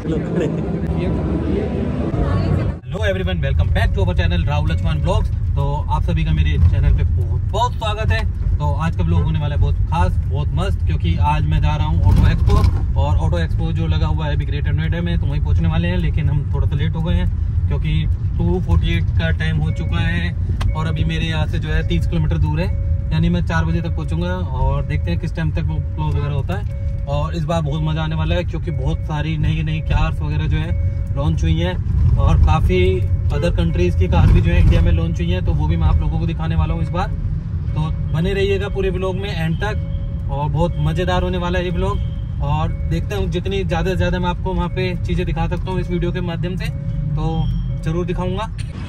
Hello everyone, welcome back to our channel Rahul Laxman blogs. तो आप सभी का मेरे चैनल पे बहुत बहुत स्वागत है। तो आज का ब्लॉग होने वाला है बहुत खास, बहुत मस्त, क्योंकि आज मैं जा रहा हूँ ऑटो एक्सपो। और ऑटो एक्सपो जो लगा हुआ है अभी ग्रेटर नोएडा में, तो वहीं पहुँचने वाले हैं। लेकिन हम थोड़ा सा लेट हो गए हैं क्योंकि 2:48 का टाइम हो चुका है और अभी मेरे यहाँ से जो है 30 किलोमीटर दूर है, यानी मैं 4 बजे तक पहुँचूंगा। और देखते हैं किस टाइम तक वो क्लोज वगैरह होता है। और इस बार बहुत मजा आने वाला है क्योंकि बहुत सारी नई नई कार्स वगैरह जो है लॉन्च हुई हैं और काफ़ी अदर कंट्रीज़ की कार भी जो है इंडिया में लॉन्च हुई हैं। तो वो भी मैं आप लोगों को दिखाने वाला हूँ इस बार। तो बने रहिएगा पूरे ब्लॉग में एंड तक, और बहुत मज़ेदार होने वाला है ये ब्लॉग। और देखते हैं जितनी ज़्यादा से ज़्यादा मैं आपको वहाँ पे चीज़ें दिखा सकता हूँ इस वीडियो के माध्यम से, तो ज़रूर दिखाऊँगा।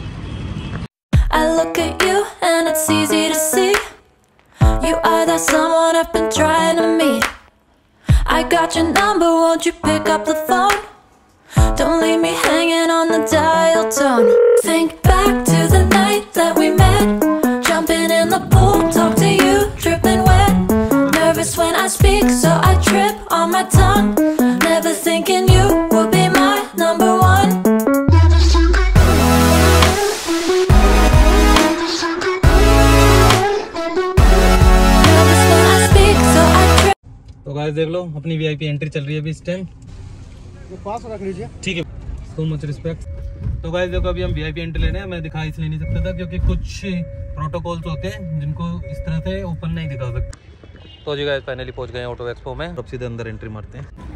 I look at you and it's easy to see you are that someone I've been trying to meet. I got your number, won't you pick up the phone? Don't leave me hanging on the dial tone. Think back to the night that we met, jumping in the pool, talk to you, dripping wet. Nervous when I speak, so I trip on my tongue. Never thinking you would be my number one. तो guys देख लो, अपनी VIP entry चल रही है अभी इस time. पास रख लीजिए, ठीक है, सो मच रिस्पेक्ट। तो गाइस देखो, अभी हम वीआईपी एंट्री लेने हैं। मैं दिखा इसलिए नहीं सकता था क्योंकि कुछ प्रोटोकॉल्स होते हैं जिनको इस तरह से ओपन नहीं दिखा सकते। तो जी गाइस फाइनली पहुंच गए ऑटो एक्सपो में। अब सीधे अंदर एंट्री मारते हैं।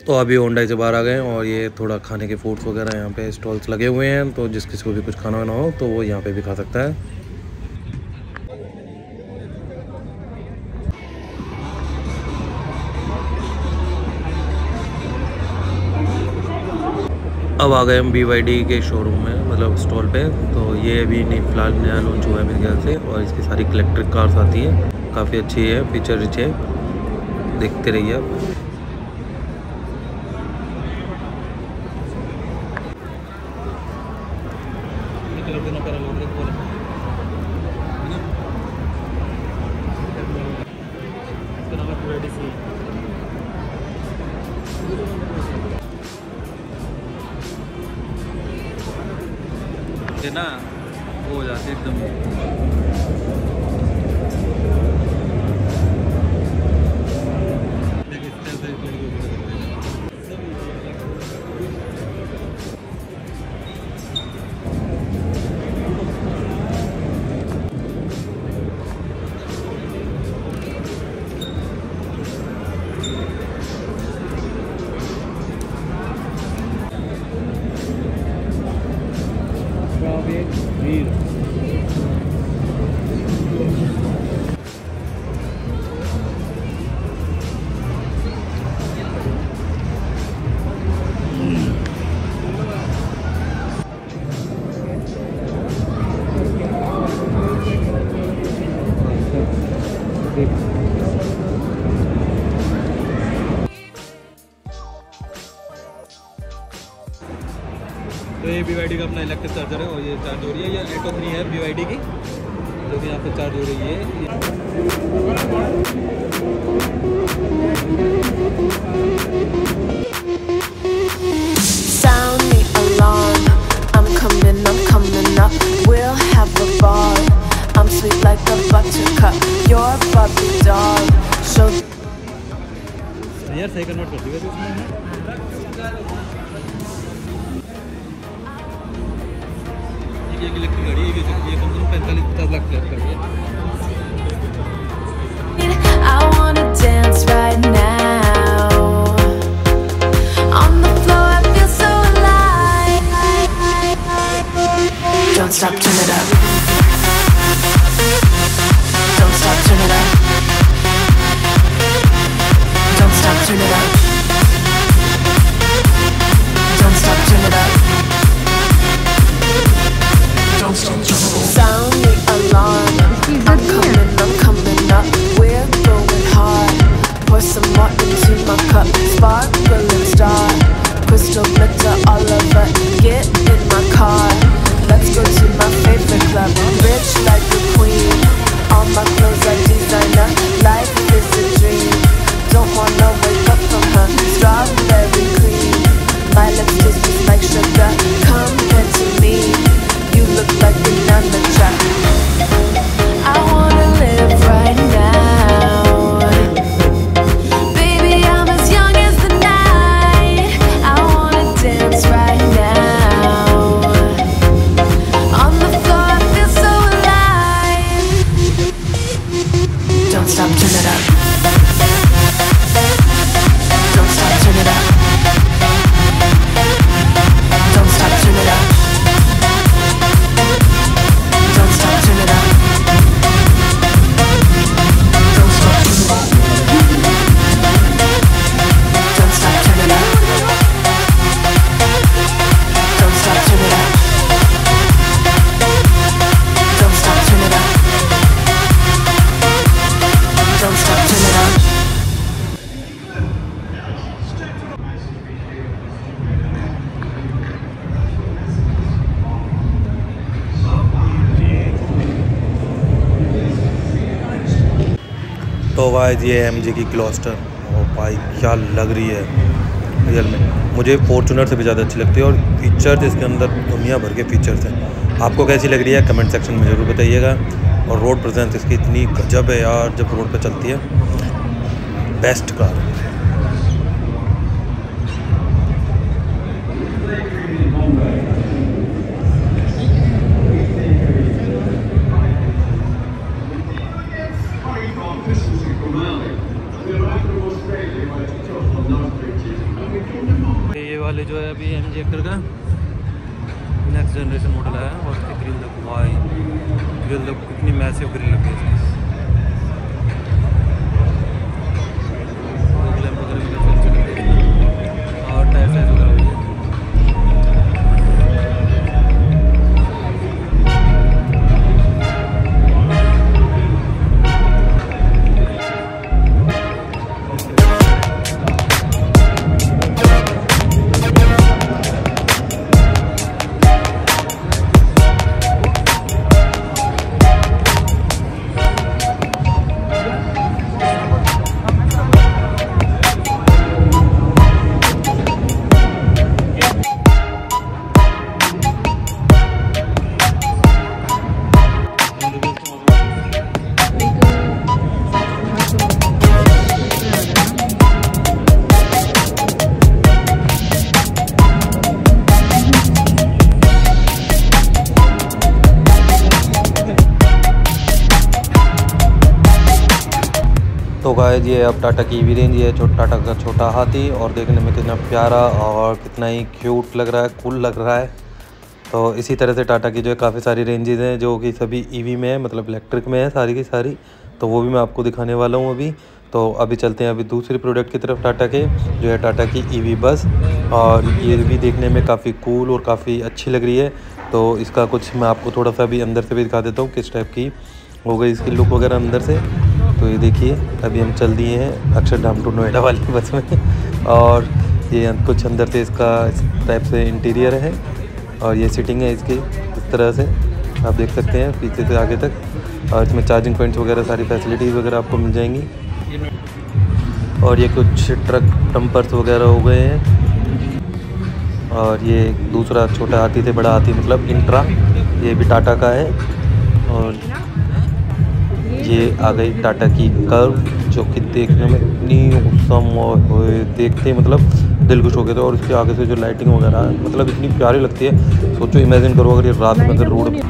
तो अभी होंडा से बाहर आ गए और ये थोड़ा खाने के फूड्स वगैरह यहाँ पे स्टॉल्स लगे हुए हैं, तो जिस किसी को भी कुछ खाना वाना हो तो वो यहाँ पे भी खा सकता है। अब आ गए हम BYD के शोरूम में, मतलब स्टॉल पे। तो ये अभी फिलहाल नया लॉन्च हुआ है मेरे ख्याल से, और इसकी सारी इलेक्ट्रिक कार्स आती हैं, काफ़ी अच्छी है, फीचर रिच है, देखते रहिए आप। ना वो हो जाते एकदम। तो ये BYD का अपना इलेक्ट्रिक चार्जर है और ये चार्ज हो रही है। ये Atto 3 है BYD की, जो कि यहाँ पे चार्ज हो रही है। Sound the alarm. I'm coming up. We'll have a ball. I'm sweet like a buttercup. You're Barbie doll. Show. यार सही कन्वर्ट कर दिया इसमें। ये इलेक्ट्रिक गाड़ी है, ये कम से कम 45-50 लाख का है। I wanna dance right now. On the floor, I feel so alive. Don't stop, turn it up. Don't stop, turn it up. Don't stop, turn it up. Don't stop, turn it up. Don't stop, turn it up. Sound the alarm. I'm coming up. We're going hard. Pour some more into my cup. Sparkling star. Crystal glitter all over. Get in my car. Let's go to my favorite club. Rich like a queen. All my clothes are designer. Life is a dream. Don't wanna wake up from her. Strawberry cream. My lips taste just like sugar. Come to me. You look like an amateur. I wanna live right now. Baby, I'm as young as the night. I wanna dance right now. On the floor, I feel so alive. Don't stop, turn it up. Don't stop, turn it up. Don't stop, turn it up. Don't stop, turn it up. Don't stop, turn it up. Don't stop, turn it up. Don't stop, turn it up. Don't stop, turn it up. Don't stop, turn it up. तो guys ये MG की क्लॉस्टर, और भाई क्या लग रही है real में। मुझे फॉर्च्यूनर से भी ज़्यादा अच्छी लगती है, और फीचर्स इसके अंदर दुनिया भर के फीचर्स हैं। आपको कैसी लग रही है कमेंट सेक्शन में ज़रूर बताइएगा। और रोड प्रेजेंस इसकी इतनी गजब है यार, जब रोड पे चलती है, बेस्ट कार है। जो है अभी MG हेक्टर का नेक्स्ट जनरेशन मॉडल है और इसकी ग्रिल लुक भाई, ग्रिल लुक कितनी मैसिव ग्रिल लग है और टायर साइज वगैरह भी है। तो गाइस ये अब टाटा की ईवी रेंज है, टाटा का छोटा हाथी, और देखने में कितना प्यारा और कितना ही क्यूट लग रहा है, कूल लग रहा है। तो इसी तरह से टाटा की जो है काफ़ी सारी रेंजेस हैं जो कि सभी ईवी में है, मतलब इलेक्ट्रिक में है सारी की सारी। तो वो भी मैं आपको दिखाने वाला हूँ अभी। तो अभी चलते हैं अभी दूसरी प्रोडक्ट की तरफ, टाटा के जो है टाटा की ईवी बस, और ये भी देखने में काफ़ी कूल और काफ़ी अच्छी लग रही है। तो इसका कुछ मैं आपको थोड़ा सा अभी अंदर से भी दिखा देता हूँ किस टाइप की हो गई इसकी लुक वगैरह अंदर से। तो ये देखिए अभी हम चल दिए हैं अक्षरधाम टू नोएडा वाली बस में, और ये कुछ अंदर से इसका इस टाइप से इंटीरियर है, और ये सीटिंग है इसकी इस तरह से आप देख सकते हैं पीछे से आगे तक। और इसमें चार्जिंग पॉइंट्स वगैरह सारी फैसिलिटीज़ वगैरह आपको मिल जाएंगी। और ये कुछ ट्रक डंपर्स वगैरह हो गए हैं। और ये दूसरा छोटा हाथी से बड़ा हाथी मतलब इंट्रा, ये भी टाटा का है। और ये आ गई टाटा की कर्व जो कि देखने में इतनी औसम और देखते मतलब दिल खुश हो गए थे। और इसके आगे से जो लाइटिंग वगैरह है मतलब इतनी प्यारी लगती है, सोचो इमेजिन करो अगर ये रात में अगर रोड।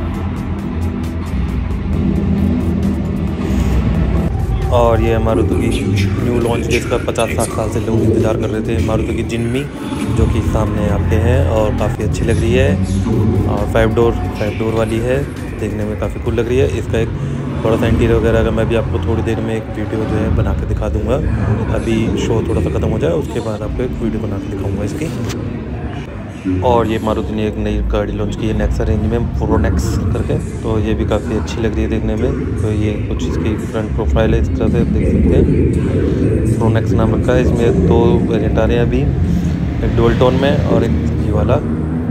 और ये मारुति की न्यू लॉन्च जिसका 50-60 साल से लोग इंतज़ार कर रहे थे, मारुति की जिन्नी जो कि सामने आपके हैं और काफ़ी अच्छी लग रही है। और 5 डोर वाली है, देखने में काफ़ी कूल लग रही है। इसका एक थोड़ा सा इंटीरियर वगैरह का मैं भी आपको थोड़ी देर में एक वीडियो जो है बना के दिखा दूंगा। अभी शो थोड़ा सा ख़त्म हो जाए उसके बाद आपको एक वीडियो बना के दिखाऊंगा इसकी। और ये मारुति ने एक नई गाड़ी लॉन्च की है नेक्सा रेंज में, प्रोनेक्स करके। तो ये भी काफ़ी अच्छी लग रही है देखने में। तो ये कुछ इसकी फ्रंट प्रोफाइल है, इस तरह से देख सकते हैं। प्रोनेक्स नाम रखा है। इसमें 2 वेरिएंट आ रहे हैं अभी, एक डुअल टोन में और एक ये वाला।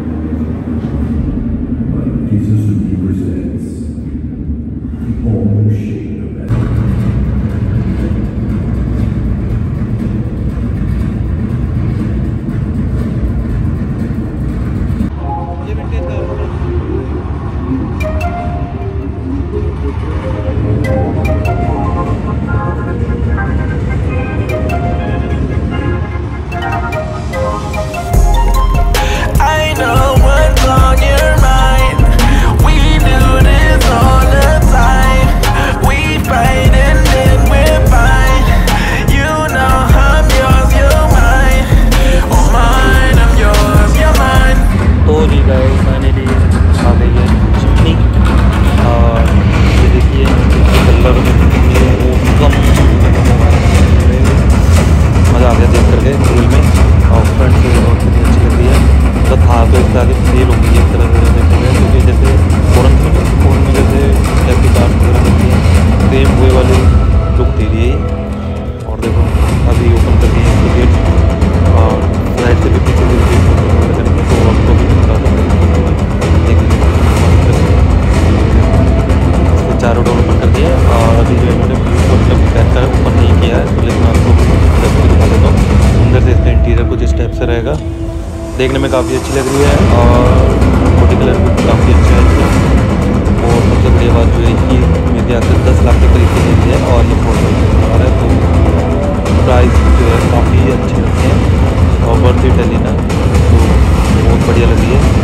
देखने में काफ़ी अच्छी लग रही है और बॉडी कलर भी काफ़ी अच्छा है इसका। और सबसे बड़ी बात जो है कि मेरे ख्याल से 10 लाख के करीब की रेंज है और ये 4 आ रहा है। तो प्राइस जो है काफ़ी अच्छे रखे हैं और वर्थ इट है लेना, तो बहुत बढ़िया लगी है।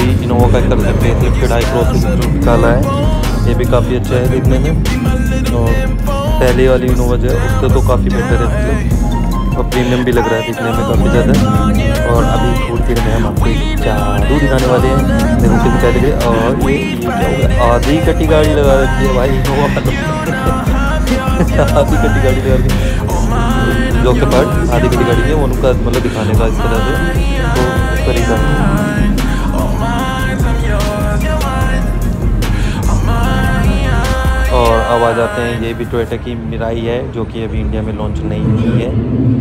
इनोवा का एक तरह से फेसलिफ्टेड हाई क्रॉस निकाला है। ये भी काफ़ी अच्छा है देखने में। और पहले वाली इनोवा जो है उससे तो काफ़ी बेटर है मतलब, और प्रीमियम भी लग रहा है दिखने में काफ़ी ज़्यादा। और अभी थोड़ी देर में हम आपको जादू दिखाने वाले हैं। देखो कितनी पहले गए। और ये क्या होगा, आधी कटी गाड़ी लगा रखी है भाई इनोवा आधी कटी गाड़ी लगा रखी है। जो के पार्ट आधी कटी गाड़ी है वो उनका मतलब दिखाने का इस तरह से, तो इस तरीका। और अब आ जाते हैं, ये भी टोयोटा की मिराई है जो कि अभी इंडिया में लॉन्च नहीं हुई है।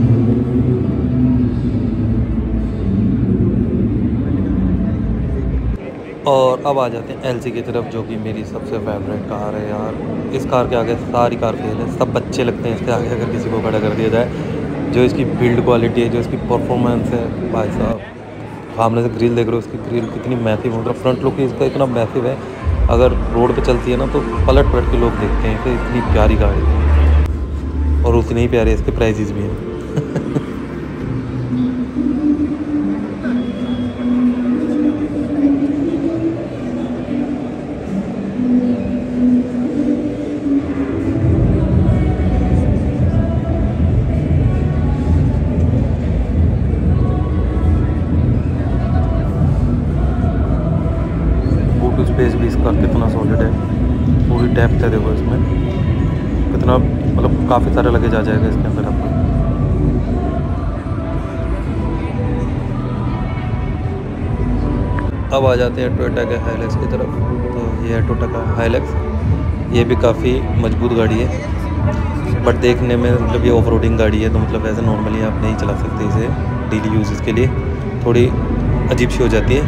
और अब आ जाते हैं एलसी की तरफ, जो कि मेरी सबसे फेवरेट कार है यार। इस कार के आगे सारी कार फेल है, सब बच्चे लगते हैं इसके आगे अगर किसी को खड़ा कर दिया जाए। जो इसकी बिल्ड क्वालिटी है, जो इसकी परफॉर्मेंस है भाई साहब। सामने से ग्रिल देख रहे हो, उसकी ग्रिल कितनी मैसिव, मतलब फ्रंट लुक इसका इतना मैसिव है, अगर रोड पे चलती है ना तो पलट पलट के लोग देखते हैं। तो इतनी प्यारी गाड़ी है, और उतनी ही प्यारी इसके प्राइजेस भी हैं। स्पेस भी इसका कितना सॉलिड है, पूरी डेप्थ है देखो इसमें कितना, मतलब काफ़ी सारा लगेज आ जाएगा इसके अंदर आपको। अब आ जाते हैं टोयोटा के हाइलैक्स की तरफ। तो ये है टोयोटा का हाइलैक्स। ये भी काफ़ी मजबूत गाड़ी है, बट देखने में मतलब ये ऑफ रोडिंग गाड़ी है, तो मतलब ऐसे नॉर्मली आप नहीं चला सकते इसे डेली यूज़ के लिए, थोड़ी अजीब सी हो जाती है।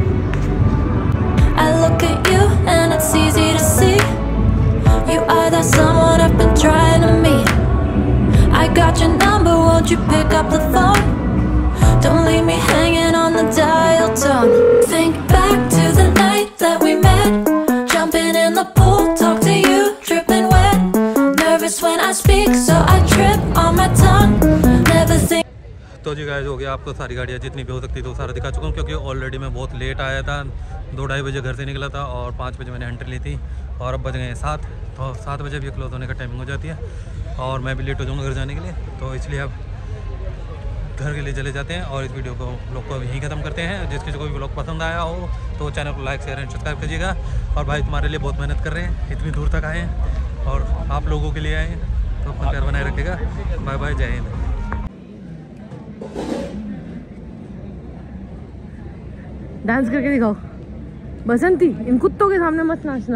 I look at you and it's easy to see you are that someone I've been trying to meet. I got your number, won't you pick up the phone? Don't leave me hanging on the dial tone. Think back to the night that we met, jumping in the pool, talk to you, dripping wet. Nervous when I speak, so I trip on my tongue. Never think. तो जी guys, हो गया आपको सारी गाड़ियाँ जितनी भी हो सकती तो सारा दिखा चुका हूँ, क्योंकि ऑलरेडी मैं बहुत लेट आया था। 2-2:30 बजे घर से निकला था और 5 बजे मैंने एंट्री ली थी, और अब बज गए 7। तो 7 बजे भी क्लोज होने का टाइमिंग हो जाती है, और मैं भी लेट हो जाऊँगा घर जाने के लिए। तो इसलिए अब घर के लिए चले जाते हैं, और इस वीडियो को ब्लॉग को यहीं ख़त्म करते हैं। जिसकी कोई ब्लॉग पसंद आया हो तो चैनल को लाइक शेयर एंड सब्सक्राइब कीजिएगा। और भाई तुम्हारे लिए बहुत मेहनत कर रहे हैं, इतनी दूर तक आए हैं, और आप लोगों के लिए आए हैं, तो अपना प्यार बनाए रखिएगा। बाय बाय, जय हिंद। डांस करके दिखाओ बसंती, इन कुत्तों के सामने मत नाचना।